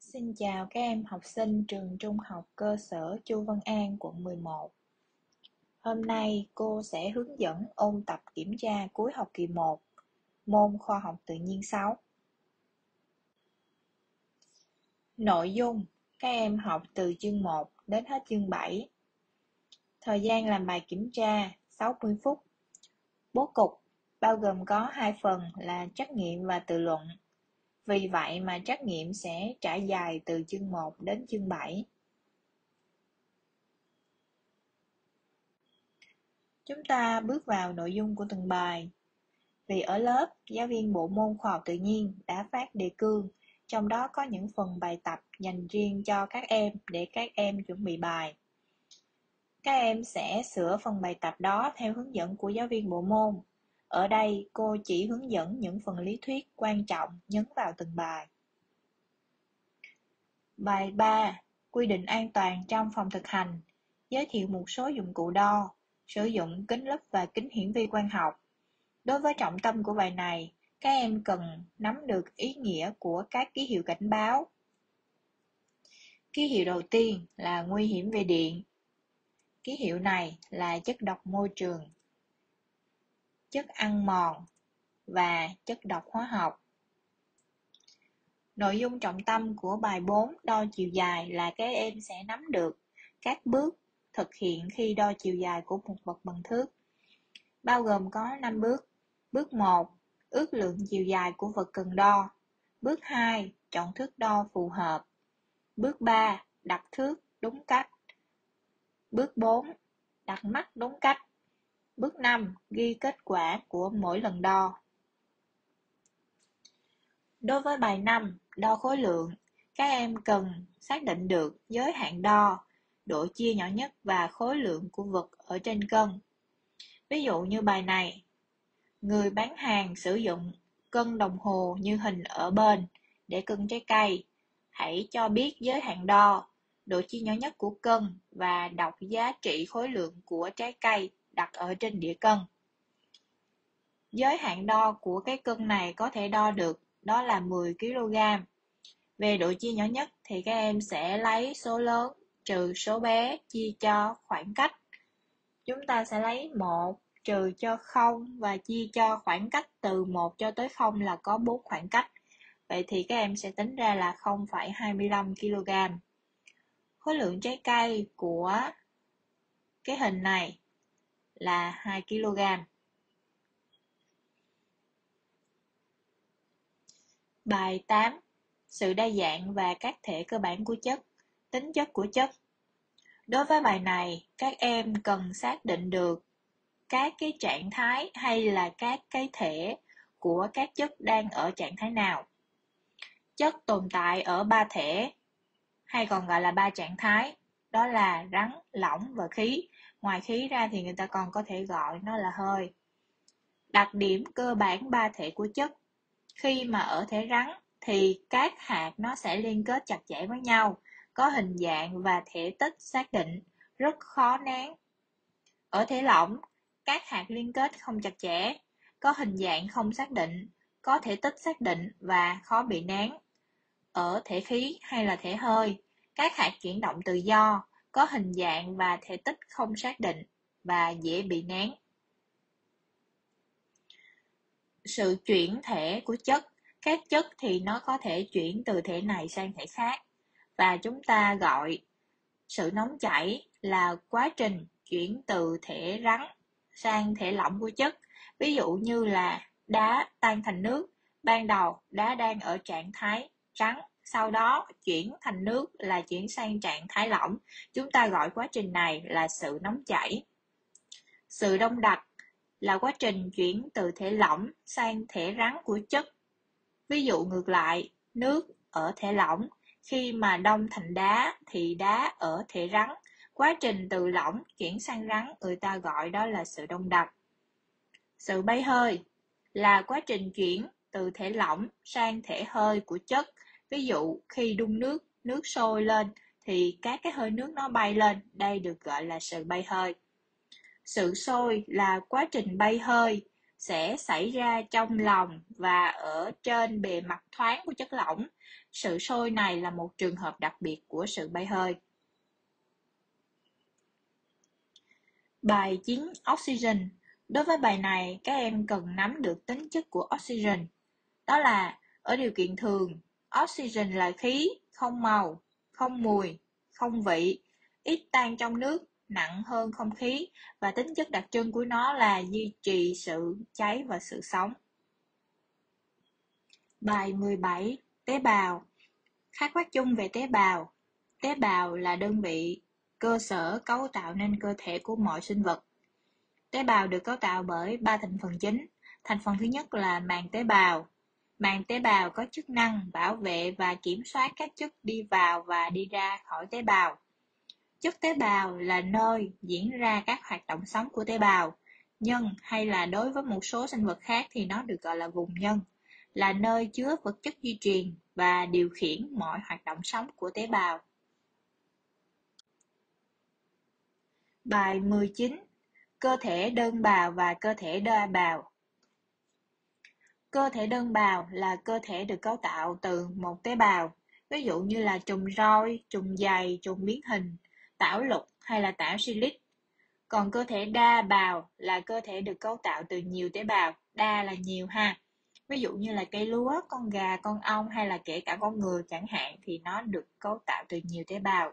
Xin chào các em học sinh trường Trung học cơ sở Chu Văn An, quận 11. Hôm nay cô sẽ hướng dẫn ôn tập kiểm tra cuối học kỳ 1, môn khoa học tự nhiên 6. Nội dung, các em học từ chương 1 đến hết chương 7. Thời gian làm bài kiểm tra 60 phút. Bố cục bao gồm có 2 phần là trắc nghiệm và tự luận. Vì vậy mà trắc nghiệm sẽ trải dài từ chương 1 đến chương 7. Chúng ta bước vào nội dung của từng bài. Vì ở lớp, giáo viên bộ môn khoa học tự nhiên đã phát đề cương, trong đó có những phần bài tập dành riêng cho các em để các em chuẩn bị bài. Các em sẽ sửa phần bài tập đó theo hướng dẫn của giáo viên bộ môn. Ở đây, cô chỉ hướng dẫn những phần lý thuyết quan trọng nhấn vào từng bài. Bài 3. Quy định an toàn trong phòng thực hành. Giới thiệu một số dụng cụ đo, sử dụng kính lúp và kính hiển vi quang học. Đối với trọng tâm của bài này, các em cần nắm được ý nghĩa của các ký hiệu cảnh báo. Ký hiệu đầu tiên là nguy hiểm về điện. Ký hiệu này là chất độc môi trường, chất ăn mòn và chất độc hóa học. Nội dung trọng tâm của bài 4 đo chiều dài là các em sẽ nắm được các bước thực hiện khi đo chiều dài của một vật bằng thước. Bao gồm có 5 bước. Bước 1. Ước lượng chiều dài của vật cần đo. Bước 2. Chọn thước đo phù hợp. Bước 3. Đặt thước đúng cách. Bước 4. Đặt mắt đúng cách. Bước 5. Ghi kết quả của mỗi lần đo. Đối với bài 5, đo khối lượng, các em cần xác định được giới hạn đo, độ chia nhỏ nhất và khối lượng của vật ở trên cân. Ví dụ như bài này, người bán hàng sử dụng cân đồng hồ như hình ở bên để cân trái cây. Hãy cho biết giới hạn đo, độ chia nhỏ nhất của cân và đọc giá trị khối lượng của trái cây đặt ở trên đĩa cân. Giới hạn đo của cái cân này có thể đo được, đó là 10 kg. Về độ chia nhỏ nhất thì các em sẽ lấy số lớn trừ số bé chia cho khoảng cách. Chúng ta sẽ lấy 1 trừ cho 0 và chia cho khoảng cách từ 1 cho tới 0 là có 4 khoảng cách. Vậy thì các em sẽ tính ra là 0,25 kg. Khối lượng trái cây của cái hình này là 2 kg. Bài 8. Sự đa dạng và các thể cơ bản của chất, tính chất của chất. Đối với bài này, các em cần xác định được các cái trạng thái hay là các cái thể của các chất đang ở trạng thái nào. Chất tồn tại ở 3 thể, hay còn gọi là 3 trạng thái, đó là rắn, lỏng và khí. Ngoài khí ra thì người ta còn có thể gọi nó là hơi. Đặc điểm cơ bản 3 thể của chất. Khi mà ở thể rắn thì các hạt nó sẽ liên kết chặt chẽ với nhau, có hình dạng và thể tích xác định, rất khó nén. Ở thể lỏng, các hạt liên kết không chặt chẽ, có hình dạng không xác định, có thể tích xác định và khó bị nén. Ở thể khí hay là thể hơi, các hạt chuyển động tự do, có hình dạng và thể tích không xác định và dễ bị nén. Sự chuyển thể của chất. Các chất thì nó có thể chuyển từ thể này sang thể khác, và chúng ta gọi sự nóng chảy là quá trình chuyển từ thể rắn sang thể lỏng của chất. Ví dụ như là đá tan thành nước, ban đầu đá đang ở trạng thái rắn, sau đó chuyển thành nước là chuyển sang trạng thái lỏng. Chúng ta gọi quá trình này là sự nóng chảy. Sự đông đặc là quá trình chuyển từ thể lỏng sang thể rắn của chất. Ví dụ ngược lại, nước ở thể lỏng, khi mà đông thành đá thì đá ở thể rắn. Quá trình từ lỏng chuyển sang rắn người ta gọi đó là sự đông đặc. Sự bay hơi là quá trình chuyển từ thể lỏng sang thể hơi của chất. Ví dụ khi đun nước, nước sôi lên thì các cái hơi nước nó bay lên, đây được gọi là sự bay hơi. Sự sôi là quá trình bay hơi sẽ xảy ra trong lòng và ở trên bề mặt thoáng của chất lỏng. Sự sôi này là một trường hợp đặc biệt của sự bay hơi. Bài 9. Oxygen. Đối với bài này, các em cần nắm được tính chất của oxygen. Đó là, ở điều kiện thường, oxygen là khí, không màu, không mùi, không vị, ít tan trong nước, nặng hơn không khí, và tính chất đặc trưng của nó là duy trì sự cháy và sự sống. Bài 17. Tế bào. Khái quát chung về tế bào. Tế bào là đơn vị cơ sở cấu tạo nên cơ thể của mọi sinh vật. Tế bào được cấu tạo bởi 3 thành phần chính. Thành phần thứ nhất là màng tế bào. Màng tế bào có chức năng bảo vệ và kiểm soát các chất đi vào và đi ra khỏi tế bào. Chất tế bào là nơi diễn ra các hoạt động sống của tế bào. Nhân hay là đối với một số sinh vật khác thì nó được gọi là vùng nhân, là nơi chứa vật chất di truyền và điều khiển mọi hoạt động sống của tế bào. Bài 19. Cơ thể đơn bào và cơ thể đa bào. Cơ thể đơn bào là cơ thể được cấu tạo từ một tế bào, ví dụ như là trùng roi, trùng dày, trùng biến hình, tảo lục hay là tảo silic. Còn cơ thể đa bào là cơ thể được cấu tạo từ nhiều tế bào, đa là nhiều ha. Ví dụ như là cây lúa, con gà, con ong hay là kể cả con người chẳng hạn thì nó được cấu tạo từ nhiều tế bào.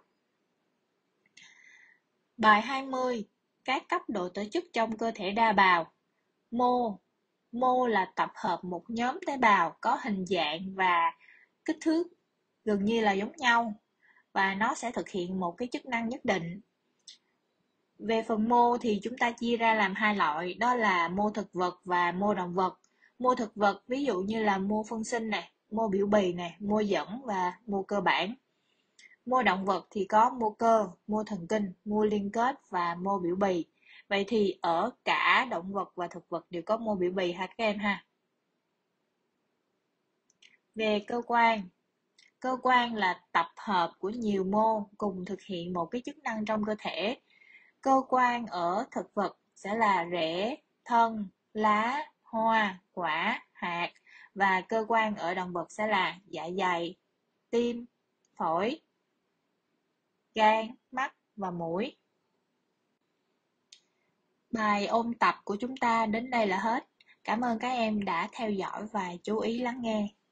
Bài 20. Các cấp độ tổ chức trong cơ thể đa bào. Mô. Mô là tập hợp một nhóm tế bào có hình dạng và kích thước gần như là giống nhau và nó sẽ thực hiện một cái chức năng nhất định. Về phần mô thì chúng ta chia ra làm hai loại, đó là mô thực vật và mô động vật. Mô thực vật ví dụ như là mô phân sinh này, mô biểu bì này, mô dẫn và mô cơ bản. Mô động vật thì có mô cơ, mô thần kinh, mô liên kết và mô biểu bì. Vậy thì ở cả động vật và thực vật đều có mô biểu bì ha các em ha. Về cơ quan. Cơ quan là tập hợp của nhiều mô cùng thực hiện một cái chức năng trong cơ thể. Cơ quan ở thực vật sẽ là rễ, thân, lá, hoa, quả, hạt, và cơ quan ở động vật sẽ là dạ dày, tim, phổi, gan, mắt và mũi. Bài ôn tập của chúng ta đến đây là hết. Cảm ơn các em đã theo dõi và chú ý lắng nghe.